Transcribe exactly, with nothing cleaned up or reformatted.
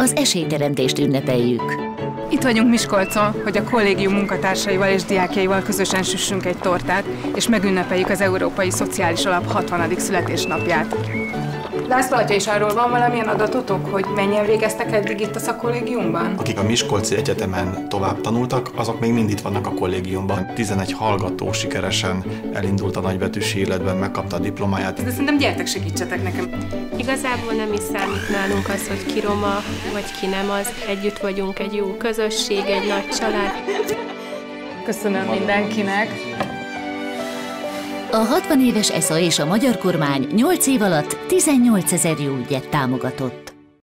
az esélyteremtést ünnepeljük. Itt vagyunk Miskolcon, hogy a kollégium munkatársaival és diákjaival közösen süssünk egy tortát, és megünnepeljük az Európai Szociális Alap hatvanadik születésnapját. László atya, és arról van valamilyen adatotok, hogy mennyien végeztek eddig itt a szakkollégiumban? Akik a Miskolci Egyetemen tovább tanultak, azok még mind itt vannak a kollégiumban. tizenegy hallgató sikeresen elindult a nagybetűs életben, megkapta a diplomáját. De szerintem gyertek, segítsetek nekem. Igazából nem is számít nálunk az, hogy ki roma, vagy ki nem az. Együtt vagyunk egy jó közösség, egy nagy család. Köszönöm mindenkinek. A hatvan éves e es zé á és a magyar kormány nyolc év alatt tizennyolcezer jó ügyet támogatott.